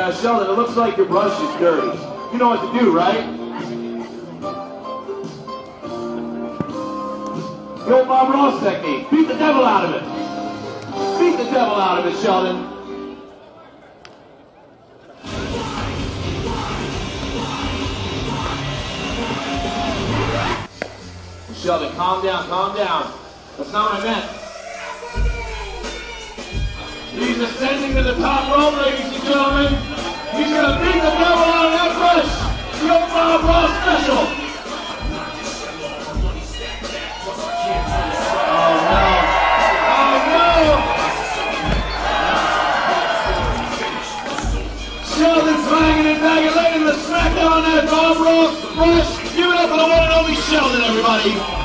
Now, Shelldon, it looks like your brush is dirty. You know what to do, right? The old Bob Ross technique. Beat the devil out of it. Beat the devil out of it, Shelldon. Shelldon, calm down, calm down. That's not what I meant. He's ascending to the top rope, ladies and gentlemen. He's going to beat the devil out of that brush. The old Bob Ross special. Oh no. Oh no. Shelldon slanging and banging, laying the smackdown on that Bob Ross brush. Give it up for the one and only Shelldon, everybody.